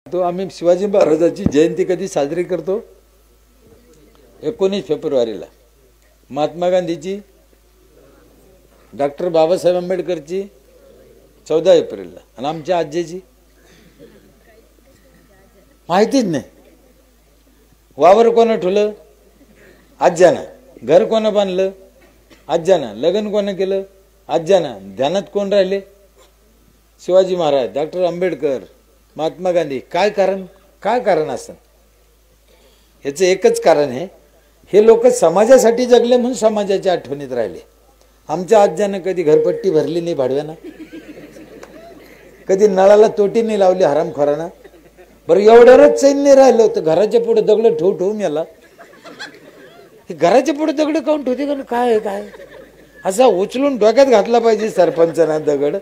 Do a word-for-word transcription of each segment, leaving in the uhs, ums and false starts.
तो आम्ही शिवाजी महाराजांची जयंती कधी साजरी करतो? एकोणीस फेब्रुवारीला. महात्मा गांधीची, डॉक्टर बाबासाहेब आंबेडकरची चौदा एप्रिलला. आणि आमच्या आजीची माहितीच नाही. वावर कोण ठुलं? आज्यानं. घर कोण बांधलं? आज्यानं. लग्न कोण केलं? आज्यानं. ध्यानात कोण राहिले? शिवाजी महाराज, डॉक्टर आंबेडकर, महात्मा गांधी. काय कारण? काय कारण असतं? याचं एकच कारण आहे, हे लोक समाजासाठी जगले म्हणून समाजाच्या आठवणीत राहिले. आमच्या आज्यानं कधी घरपट्टी भरली नाही भाडव्यानं, कधी नळाला तोटी नाही लावली हरामखोरानं. बरं एवढ्यावरच चैन नाही राहिलं होतं. घराच्या पुढे दगड ठेवू ठेवून याला हे घराच्या पुढे दगड काऊन ठेवते का? काय काय असा उचलून डोक्यात घातला पाहिजे सरपंचांना दगड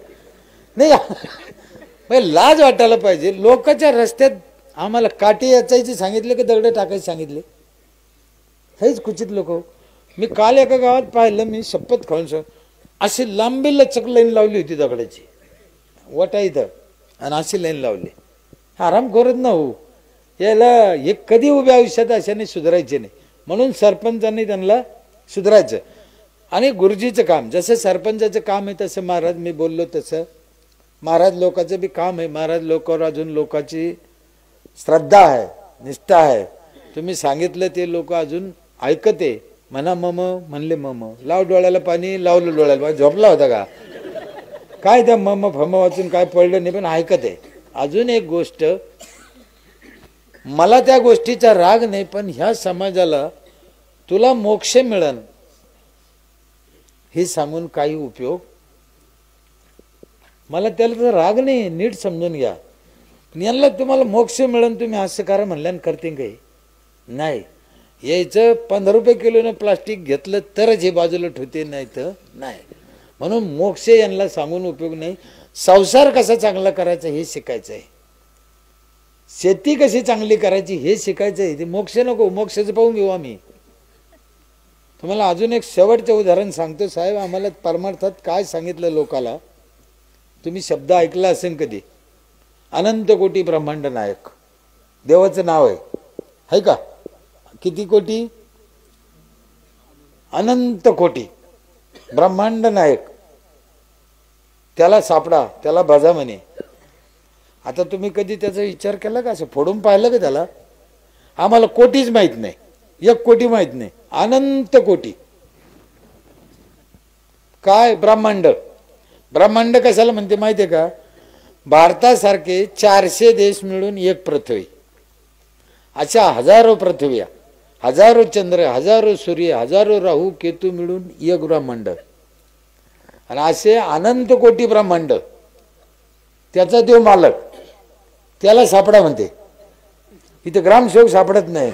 नाही. लाज वाटायला पाहिजे. लोकांच्या रस्त्यात आम्हाला काठी याचायची सांगितले की दगड टाकायचे सांगितले? हेच कुचित लोक. मी काल एका गावात पाहिलं, मी शपथ खाऊन सांग, अशी लांबी लचक लाईन लावली होती दगडाची वटा इथं, आणि अशी लाईन लावली. आराम करत ना हो याला. हे कधी उभ्या आयुष्यात अशाने सुधारायचे नाही, म्हणून सरपंचांनी त्यांना सुधारायचं. आणि गुरुजीचं काम जसं सरपंचाचं काम आहे तसं महाराज मी बोललो तसं महाराज लोकांचं बी काम आहे. महाराज लोकांवर अजून लोकांची श्रद्धा आहे, निष्ठा आहे. तुम्ही सांगितलं ते लोक अजून ऐकते. म्हणा मम म्हणले मम, लाव डोळ्याला पाणी, लावलं डोळ्याला पाणी. झोपला होता का काय? त्या मम फम वाचून काय पडलं नाही, पण ऐकते. अजून एक गोष्ट, मला त्या गोष्टीचा राग नाही, पण ह्या समाजाला तुला मोक्ष मिळन हे सांगून काही उपयोग. मला त्याला तर राग नाही, नीट समजून घ्या. यांना तुम्हाला मोक्ष मिळून तुम्ही असं करा म्हणल्यान करते काही नाही. यायचं पंधरा रुपये किलोनं प्लास्टिक घेतलं तरच हे बाजूला ठेवते, नाही तर नाही. म्हणून मोक्ष यांना सांगून उपयोग नाही. संसार कसा चांगला करायचा हे शिकायचं आहे, शेती कशी चांगली करायची हे शिकायचं आहे. ते मोक्ष नको, मोक्षाचं पाहून घेऊ आम्ही. तुम्हाला अजून एक शेवटचं उदाहरण सांगतो. साहेब, आम्हाला परमार्थात काय सांगितलं लोकाला, तुम्ही शब्द ऐकला असेल कधी? अनंत कोटी ब्रह्मांड नायक देवाचं नाव आहे, है का? किती कोटी? अनंत कोटी ब्रह्मांड नायक. त्याला सापडा, त्याला भजा म्हणे. आता तुम्ही कधी त्याचा विचार केला का? असं फोडून पाहिलं का त्याला? आम्हाला कोटीच माहित नाही, एक कोटी माहित नाही. अनंत कोटी काय? ब्रह्मांड. ब्रह्मांड कशाला म्हणते माहिती आहे का? भारतासारखे चारशे देश मिळून एक पृथ्वी, अशा हजारो पृथ्व्या, हजारो चंद्र, हजारो सूर्य, हजारो राहू केतू मिळून एक ब्रह्मांड. आणि असे अनंत कोटी ब्रह्मांड. त्याचा देव मालक, त्याला सापडा म्हणते. इथे ग्रामसेवक सापडत नाही,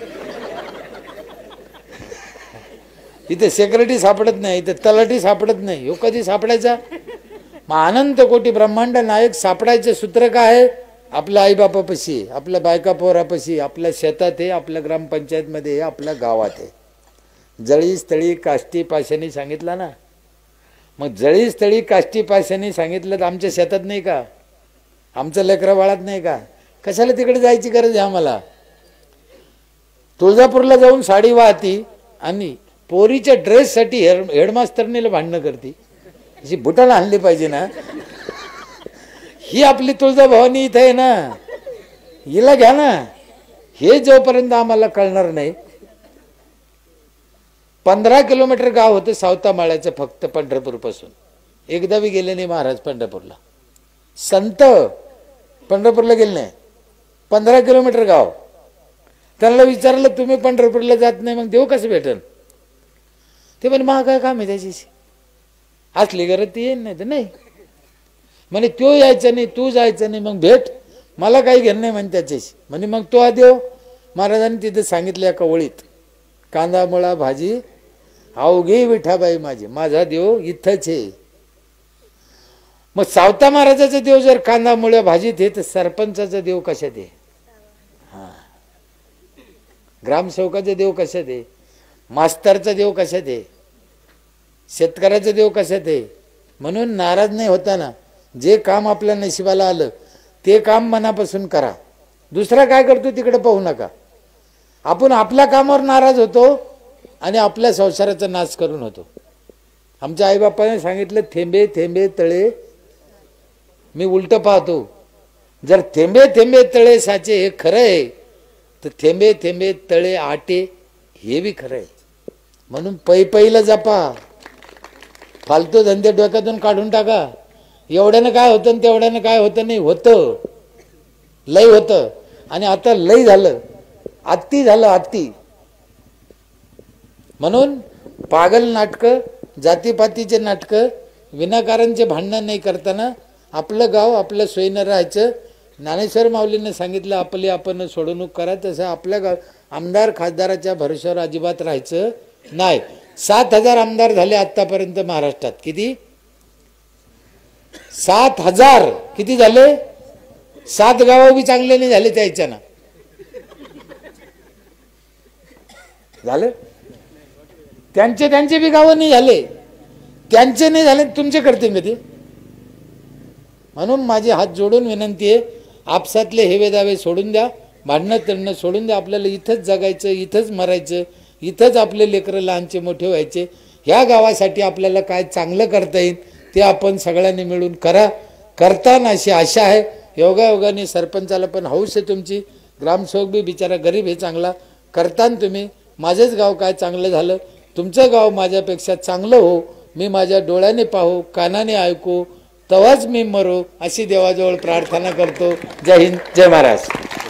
इथे सेक्रेटरी सापडत नाही, इथे तलाठी सापडत नाही. हो कधी सापडायचा? मग अनंत कोटी ब्रह्मांड नायक सापडायचे सूत्र काय आहे? आपल्या आईबापापाशी, आपल्या बायका पोरापाशी, आपल्या शेतात आहे, आपल्या ग्रामपंचायतमध्ये आहे, आपल्या गावात आहे. जळी स्थळी काष्टी पाशानी सांगितलं ना. मग जळी स्थळी काष्टी पाशानी सांगितलं तर आमच्या शेतात नाही का? आमचं लेकरं बाळात नाही का? कशाला तिकडे जायची गरज आहे आम्हाला? तुळजापूरला जाऊन साडी वाहती आणि पोरीच्या ड्रेससाठी हेड हेडमास्टरनीला भांडणं करते. अशी बुटाला आणली पाहिजे ना. ही आपली तुळजाभवानी इथं आहे ना, हिला घ्या ना. हे जोपर्यंत आम्हाला कळणार नाही. पंधरा किलोमीटर गाव होतं सावतामाळ्याचं फक्त पंढरपूर पासून. एकदा बी गेले नाही महाराज पंढरपूरला. संत पंढरपूरला गेले नाही. पंधरा किलोमीटर गाव. त्यांना विचारलं तुम्ही पंढरपूरला जात नाही, मग देव कसं भेटल? ते म्हणे महा काय काम आहे त्याच्याशी, असली गरज ती येईन, नाही तर नाही. म्हणे तो यायचा नाही, तू जायचं नाही, मग भेट मला काही घेणं नाही म्हणे त्याच्याशी. म्हणे मग तो देव. महाराजांनी तिथे सांगितलं एका ओळीत, कांदा मुळा भाजी अवघी विठाबाई माझी, माझा देव इथंच आहे. मग सावता महाराजाचा देव जर कांदा मुळ्या भाजीत आहे, तर सरपंचाचा देव कशात आहे? हा, ग्रामसेवकाचा देव कशात आहे? मास्तरचा देव कशात आहे? शेतकऱ्याचा देव कशात आहे? म्हणून नाराज नाही होता ना. जे काम आपल्या नशिबाला आलं ते काम मनापासून करा. दुसरा काय करतो तिकडे पाहू नका. आपण आपल्या कामावर नाराज होतो आणि आपल्या संसाराचा नाश करून होतो. आमच्या आईबापाने सांगितलं थेंबे थेंबे तळे. मी उलट पाहतो, जर थेंबे थेंबे तळे साचे हे खरं आहे तर थेंबे थेंबे तळे आटे हे बी खरं आहे. म्हणून पै पैला जपा, फालतू धंदे डोक्यातून काढून टाका. एवढ्यानं काय होतं आणि तेवढ्यानं काय होतं नाही, होतं लय होतं. आणि आता लय झालं, अति झालं अति. म्हणून पागल नाटकं, जातीपातीचे नाटकं, विनाकारणचे भांडणं नाही करताना आपलं गाव आपल्या सोयीनं राहायचं. ज्ञानेश्वर माऊलीने सांगितलं आपली आपण सोडवणूक करा, तसं आपल्या गाव आमदार खासदाराच्या भरोश्यावर अजिबात राहायचं नाही. सात हजार आमदार झाले आतापर्यंत महाराष्ट्रात. किती? सात हजार. किती झाले? सात गाव बी चांगले नाही झाले त्याच्यानं. झालं त्यांचे त्यांचे बी गाव नाही झाले, त्यांचे नाही झाले तुमचे करतील कधी. म्हणून माझी हात जोडून विनंती आहे, आपसातले हेवे दावे सोडून द्या, भांडणं तरणं सोडून द्या. आपल्याला इथंच जगायचं, इथंच मरायचं, इथंच आपले लेकरं लहानचे मोठे व्हायचे. ह्या गावासाठी आपल्याला काय चांगलं करता येईल ते आपण सगळ्यांनी मिळून करा. करताना अशी आशा आहे. योगायोगाने सरपंचाला पण हौस आहे तुमची, ग्रामसेवक बी बिचारा गरीब आहे चांगला. करताना तुम्ही माझंच गाव काय चांगलं झालं, तुमचं गाव माझ्यापेक्षा चांगलं हो, मी माझ्या डोळ्याने पाहू, कानाने ऐकू, तेव्हाच मी मरो, अशी देवाजवळ प्रार्थना करतो. जय हिंद, जय महाराष्ट्र.